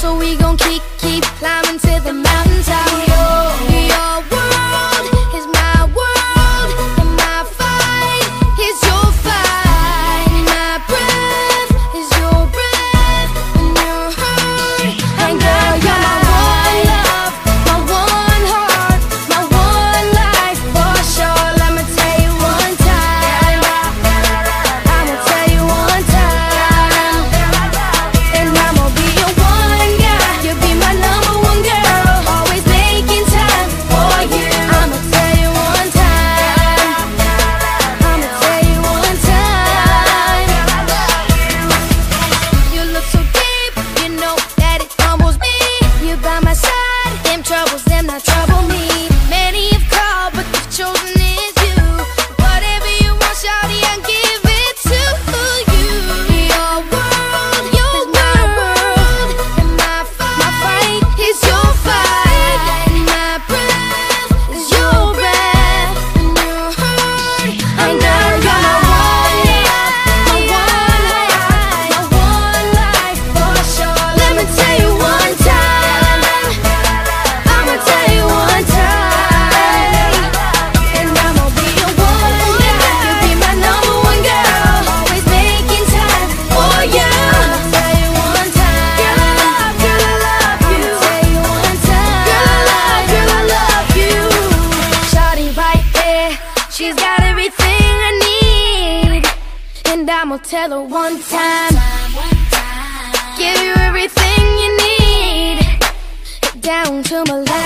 So we gon' keep climbing to the mountaintop. Your world is my world, and my fight is your fight. My breath is your breath, and your hurt. And girl, you're my one love, my one heart, my one life for sure. Let me tell you one time, I'ma tell you one time, and I'ma be your one guy. You'll be my number one girl, always making time for you. I'ma tell you one time, I'ma tell you one time. You look so deep, you know that it humbles me. You by my side, them troubles, them not trouble me. Many have called, but the chosen is you. Whatever you want, shawty, I'll give it to you. Your world is my world, and my fight is your fight. My breath is your breath, and your hurt. And girl, you're my one love, my one life for sure. Let me tell you one time, I'ma tell you one time, and I'ma be your one guy. You'll be my number one girl, always making time for you. I'ma tell you one time, girl, I love you. I'ma tell you one time, girl, I love you. Shawty right there, she's got everything I need, and I'ma tell her one time, give you everything you need, down to my last